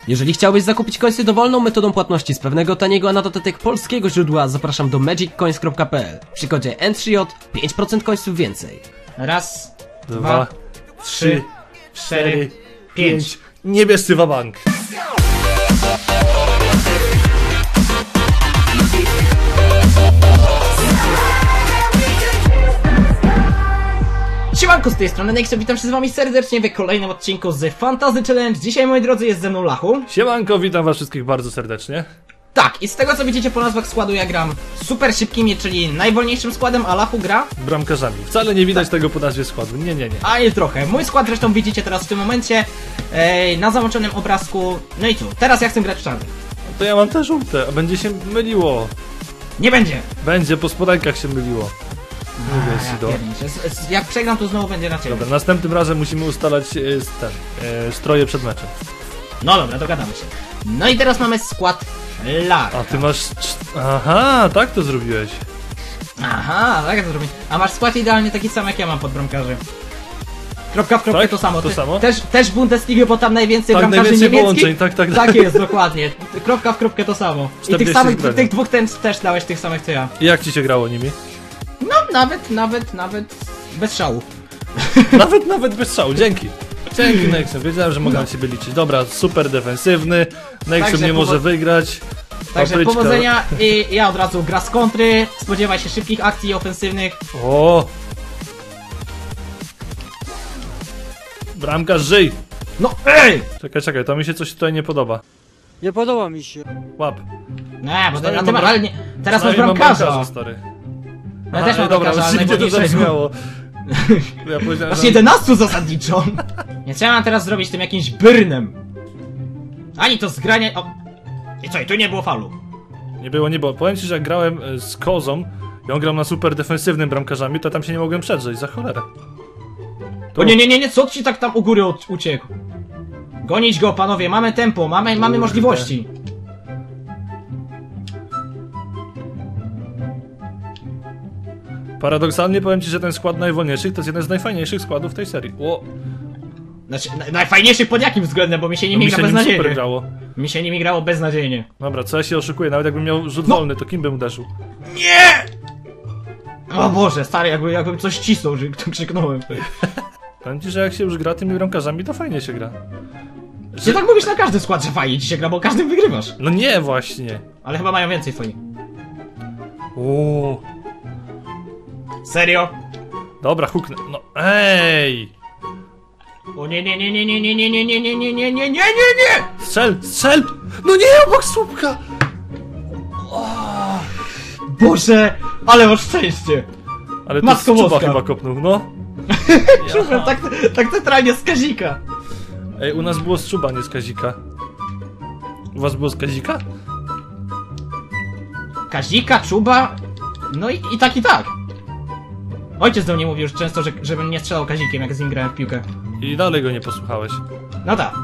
Jeżeli chciałbyś zakupić coinsy dowolną metodą płatności z pewnego taniego, a na dodatek polskiego źródła, zapraszam do magiccoins.pl. Przy kodzie N3J 5% coinsów więcej. Raz, Dwa, trzy, cztery, pięć. Niebiescy wabank. Siemanko, z tej strony Nexo, witam się z wami serdecznie w kolejnym odcinku z Fantasy Challenge. Dzisiaj, moi drodzy, jest ze mną Lachu. Siemanko, witam was wszystkich bardzo serdecznie. Tak, i z tego co widzicie po nazwach składu, ja gram super szybkimi, czyli najwolniejszym składem, a Lachu gra Bramkarzami. Wcale nie widać tego po nazwie składu, nie. a nie trochę. Mój skład zresztą widzicie teraz w tym momencie na załączonym obrazku. No i co, teraz ja chcę grać w czarny. To ja mam też żółte, a będzie się myliło. Nie będzie! Będzie, po spodenkach się myliło. Jak przegram, to znowu będzie na ciebie. Dobra, następnym razem musimy ustalać stroje przed meczem. No dobra, dogadamy się. No i teraz mamy skład Lacha. A ty masz... Aha, tak to zrobiłeś. Aha, tak to zrobić. A masz skład idealnie taki sam jak ja mam pod bramkarzy. Kropka w kropkę Tak? to samo. To samo? Też Bundesliga, bo tam najwięcej Tak, bramkarzy najwięcej niemieckich. połączeń, tak. Tak jest, dokładnie. Kropka w kropkę to samo. I 40 tych samych, zbrodni. tych dwóch też dałeś tych samych co ja. I jak ci się grało nimi? No, nawet bez szału. Nawet bez strzału, dzięki. Dzięki, Nexon, wiedziałem, że mogę na ciebie liczyć. Dobra, super defensywny, Nexon Także nie może wygrać. Także Papryczka. powodzenia i ja od razu gra z kontry. Spodziewaj się szybkich akcji ofensywnych. O! Bramkarz, żyj! No ej! Czekaj, to mi się coś tutaj nie podoba. Nie podoba mi się. Łap. Nie, bo Przynajmniej na tym, mam ale nie, teraz masz Przynajmniej mam bramkarza. stary. Ja też mam dobra, bramkarza, ale właśnie mnie to najważniejszego. zabrzmiało. Ja powiedziałem, Masz że... 11 zasadniczo. Więc ja mam teraz zrobić tym jakimś Byrnem. Ani to zgranie... O. I co, i tu nie było faulu. Nie było. Powiem ci, że jak grałem z Kozą i on grał na super defensywnym bramkarzami, to tam się nie mogłem przedrzeć, za cholerę. O nie, co ci tak tam u góry uciekł? Gonić go, panowie, mamy tempo, mamy możliwości. Paradoksalnie powiem ci, że ten skład najwolniejszych to jest jeden z najfajniejszych składów w tej serii. O! Znaczy, najfajniejszy pod jakim względem, bo mi się No nimi mi gra się nim super beznadziejnie. grało. Mi się nimi grało beznadziejnie. Dobra, co ja się oszukuję? Nawet jakbym miał rzut wolny, to kim bym uderzył? Nie! O Boże, stary, jakbym coś cisnął, że krzyknąłem. Powiem ci, że jak się już gra tymi bramkarzami, to fajnie się gra. Ty tak mówisz na każdy skład, że fajnie ci się gra, bo każdym wygrywasz. No nie, właśnie. Ale chyba mają więcej twoi. O, Serio? dobra, huknę. No, ej! O nie. Strzel! No nie, obok słupka! Boże, ale masz szczęście. Ale to Matko z czuba Boska. chyba kopnął, no. Tak centralnie z Kazika. Ej, u nas było z czuba, nie z Kazika. U was było z Kazika? Kazika, Czuba. No i tak i tak. Ojciec do mnie mówił już często, żebym nie strzelał Kazikiem, jak z nim grałem w piłkę. I dalej go nie posłuchałeś. No tak.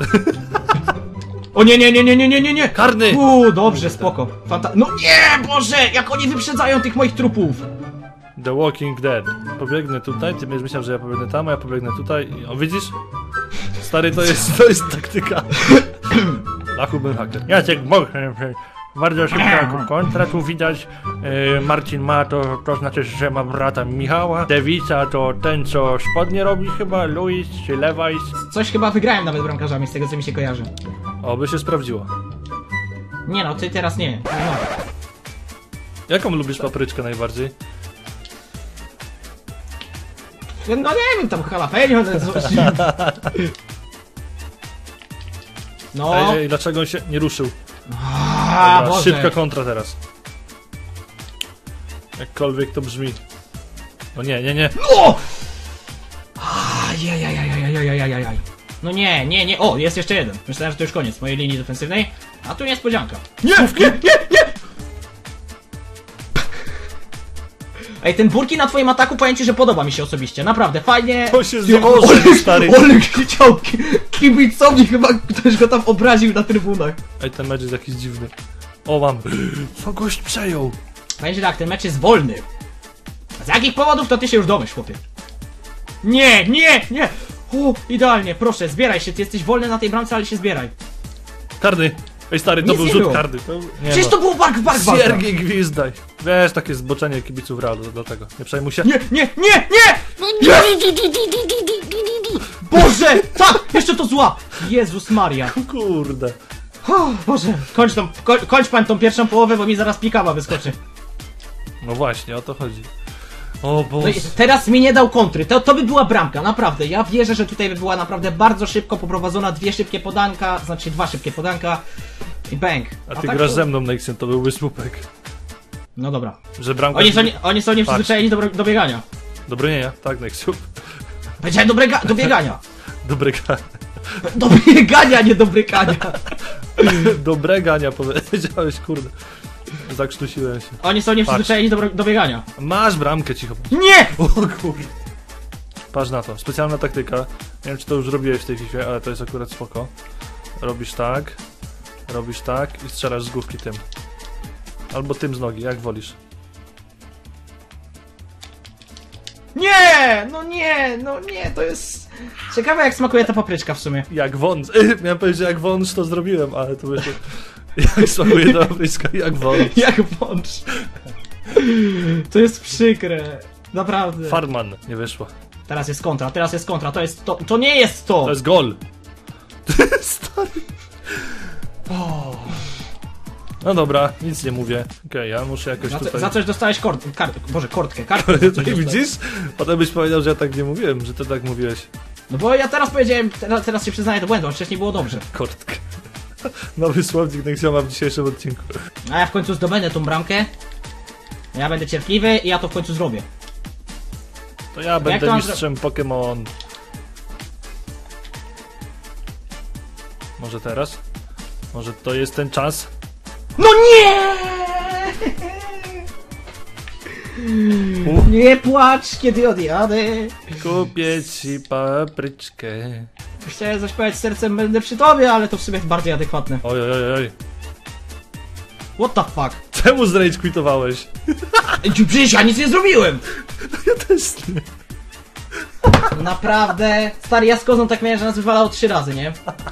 O nie. Karny! Dobrze, spoko. No nie, Boże, jak oni wyprzedzają tych moich trupów. The Walking Dead. Pobiegnę tutaj, ty będziesz myślał, że ja pobiegnę tam, a ja pobiegnę tutaj. O, widzisz? Stary, to jest taktyka. Lachu był haker. Jacek Bochen. Bardzo szybka kontra, tu widać. Marcin ma to znaczy, że ma brata Michała. Dewica to ten, co spodnie robi chyba, Luis czy Lewajs. Coś chyba wygrałem nawet bramkarzami, z tego co mi się kojarzy. By się sprawdziło. Nie no, ty teraz nie. No. Jaką lubisz papryczkę najbardziej? No nie wiem, tam jalapeno, coś. No. Ej, dlaczego on się nie ruszył? Dobra, Boże. Szybka kontra teraz. Jakkolwiek to brzmi. No nie. No! Ajajajajajajajajajaj. No nie. O, jest jeszcze jeden. Myślałem, że to już koniec mojej linii defensywnej. A tu niespodzianka. Nie! Ej, ten Burki na twoim ataku, powiem ci, że podoba mi się osobiście. Naprawdę, fajnie. To się złoży, stary. Ole chciał kibicownik, chyba ktoś go tam obraził na trybunach. Ej, ten mecz jest jakiś dziwny. O, mam. Co gość przejął? Powiem ci tak, ten mecz jest wolny. Z jakich powodów, to ty się już domyśl, chłopie. Nie! O, idealnie, proszę, zbieraj się, ty jesteś wolny na tej bramce, ale się zbieraj. Karny! Ej stary, to Nic był nie rzut było. karny. To, nie Przecież to było bark walka. Siergiej Gwizdaj. Wiesz, takie zboczenie kibiców Realu, dlatego. Nie przejmuj się. Nie! Boże! Tak! Jeszcze to zła! Jezus Maria. Kurde. Boże, kończ pan tą pierwszą połowę, bo mi zaraz pikawa wyskoczy. No właśnie, o to chodzi. O No Boże. i teraz mi nie dał kontry, to by była bramka, naprawdę. Ja wierzę, że tutaj by była naprawdę bardzo szybko poprowadzona, dwa szybkie podanka i bang. A ty tak grasz to- ze mną, Nexon, to byłby słupek. No dobra. Że bramka... Oni są nieprzyzwyczajeni do biegania. Do bronienia, tak, Nexon. Powiedziałem do biegania. Dobrego. Do biegania, nie do brykania. Dobregania powiedziałeś, kurde. Zakrztusiłem się. Oni są nieprzyzwyczajeni do biegania. Masz bramkę, cicho. Nie! O kurde. Patrz na to, specjalna taktyka. Nie wiem, czy to już robiłeś w tej FIFA, ale to jest akurat spoko. Robisz tak i strzelasz z główki tym. Albo tym z nogi, jak wolisz. Nie! No nie, to jest... Ciekawe jak smakuje ta papryczka w sumie. Jak wąż. Miałem powiedzieć, że jak wąż to zrobiłem, ale to wyszło. Jak smakuje ta papryska, jak wąż. Jak wąż. To jest przykre. Naprawdę. Farman, nie wyszło. Teraz jest kontra, to nie jest to! To jest gol. Stary. No dobra, nic nie mówię. Okej, ja muszę jakoś tutaj... Za coś dostałeś kortkę, kartkę. Widzisz? Potem byś powiedział, że ja tak nie mówiłem, że ty tak mówiłeś. No bo ja teraz powiedziałem, teraz się przyznaję do błędu, a wcześniej było dobrze. Kortkę. Nowy słownik Nexioma w dzisiejszym odcinku. A ja w końcu zdobędę tą bramkę. Ja będę cierpliwy i ja to w końcu zrobię. To ja będę to mam mistrzem Pokémon. Może teraz? Może to jest ten czas? No nie! Nie płacz, kiedy odjadę. Kupię ci papryczkę. Chciałem coś powiedzieć, sercem będę przy tobie, ale to w sumie bardziej adekwatne. Oj, oj, oj, oj. What the fuck? Czemu zrage quitowałeś? Przecież ja nic nie zrobiłem! Ja też nie. Naprawdę? Stary, ja z kozą tak miałem, że nas wywalało 3 razy, nie?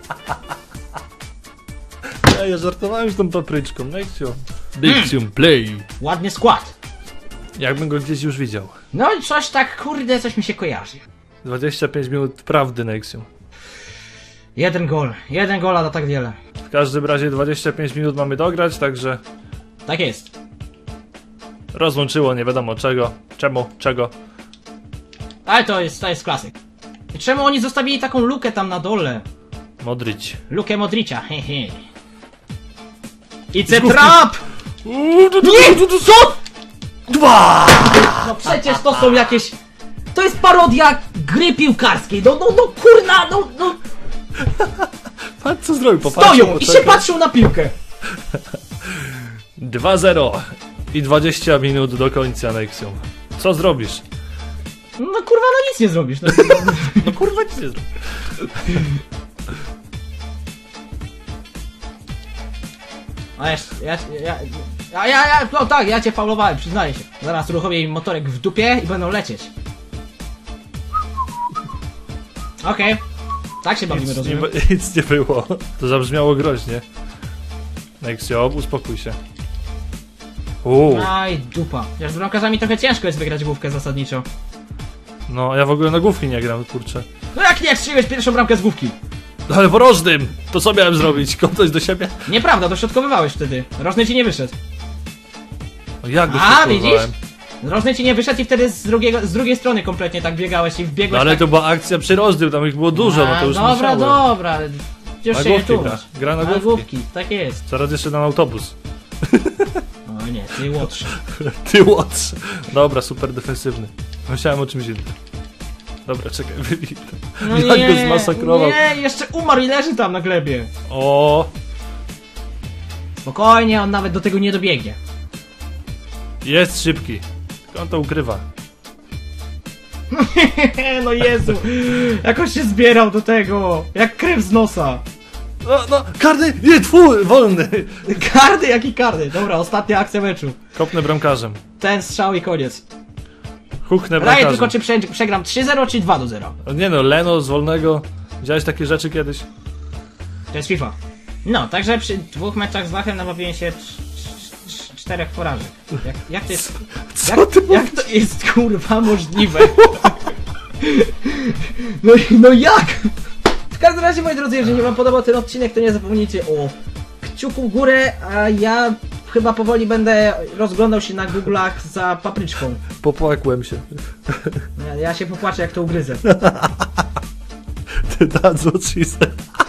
Ja żartowałem z tą papryczką, Nexium, play. Ładny skład. Jakbym go gdzieś już widział. No i coś tak, kurde, coś mi się kojarzy. 25 minut prawdy, Nexium. Jeden gol, a to tak wiele. W każdym razie 25 minut mamy dograć, także Tak jest. rozłączyło nie wiadomo czego. Czego? Ale to jest klasyk. I czemu oni zostawili taką lukę tam na dole? Modrić. Lukę Modricia, hehe. It's a trap! Nie! Co? Dwa! No przecież to są jakieś... To jest parodia gry piłkarskiej, no kurna, no... Patrz co zrobił, popatrz. Stoją i się patrzą na piłkę. 2-0 i 20 minut do końca, Nexium. Co zrobisz? No kurwa, no nic nie zrobisz. No. No kurwa nic nie zrobisz. A jeszcze, no tak, ja cię faulowałem, przyznaję się. Zaraz uruchomię im motorek w dupie i będą lecieć. Okej. Tak się bawimy, rozumiem. Nic nie było. To zabrzmiało groźnie. Nexium, uspokój się. Aj, dupa. Ja z bramkarzami trochę ciężko jest wygrać główkę zasadniczo. No, ja w ogóle na główki nie gram, kurczę. No jak nie strzeliłeś pierwszą bramkę z główki? Ale porożnym! To co miałem zrobić? Kopnąć do siebie? Nieprawda, dośrodkowywałeś wtedy. Rożny ci nie wyszedł. No jak go A, widzisz? Rożny ci nie wyszedł i wtedy z drugiej strony kompletnie tak biegałeś i wbiegłeś No ale tak... to była akcja przyrozdym, tam ich było dużo, no to już dobra, musiałem. dobra. Już Na się nie główki tłumacz. gra na Na główki. główki, tak jest. Zaraz jeszcze na autobus. O nie, ty łotrze. Ty łotrz. Dobra, super defensywny. Myślałem o czymś innym. Dobra, czekaj, wybij to. No Jak go zmasakrował. Nie, jeszcze umarł i leży tam na glebie. O, Spokojnie, on nawet do tego nie dobiegnie. jest szybki. Tylko on to ukrywa. No Jezu, jak on się zbierał do tego, jak krew z nosa. No, karny! Nie, twój, wolny! Kardy, jaki kardy? Dobra, ostatnia akcja meczu. Kopnę bramkarzem. Ten strzał i koniec. Huknę Daję bramkarzem. tylko, czy przegram 3-0 czy 2-0. Nie no, Leno z wolnego. Widziałeś takie rzeczy kiedyś? To jest FIFA. No, także przy 2 meczach z Lachem nabawiłem się 4 porażek. Jak to jest... Jak to jest kurwa możliwe? No jak? W każdym razie, moi drodzy, jeżeli wam podobał ten odcinek, to nie zapomnijcie o kciuku w górę, a ja chyba powoli będę rozglądał się na Google'ach za papryczką. Popłakłem się. Ja się popłaczę, jak to ugryzę. Ty dadzą ci se.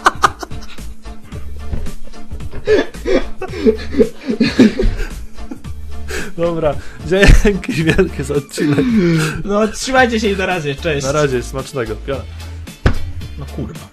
Dobra, dzięki wielkie za odcinek. No, trzymajcie się i na razie, cześć. Na razie, smacznego. Piona. No kurwa.